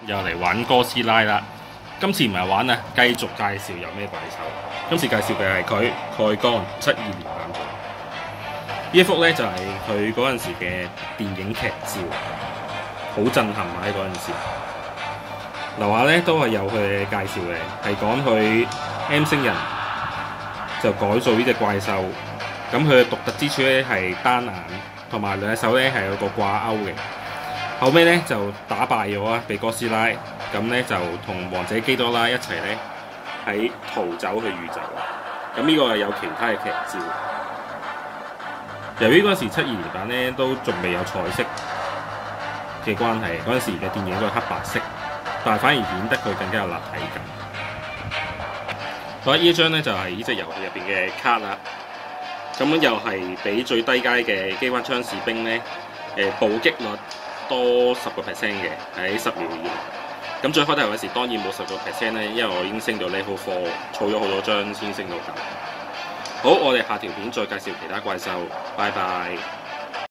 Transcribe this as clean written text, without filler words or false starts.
又嚟玩哥斯拉啦！今次唔係玩啊，繼續介紹有咩怪獸。今次介紹嘅係佢蓋剛72年版本。呢一幅咧就係佢嗰陣時嘅電影劇照，好震撼啊！喺嗰陣時，樓下咧都係有佢嘅介紹嘅，係講佢 M 星人就改造呢隻怪獸。咁佢嘅獨特之處咧係單眼，同埋兩隻手咧係有個掛鈎嘅。後尾咧就打敗咗啊，被哥斯拉，咁咧就同王者基多拉一齊咧喺逃走去宇宙。咁呢個係有其他嘅劇照。由於嗰陣時72年版咧都仲未有彩色嘅關係，嗰陣時嘅電影都係黑白色，但係反而顯得佢更加有立體感。好啦，呢一張咧就係呢隻遊戲入邊嘅卡啦。咁又係比最低階嘅機關槍士兵咧，暴擊率多10%嘅，喺10秒以內。咁最開頭嗰時當然冇10%咧，因為我已經升到 level 4，儲咗好多張先升到咁。好，我哋下條片再介紹其他怪獸，拜拜。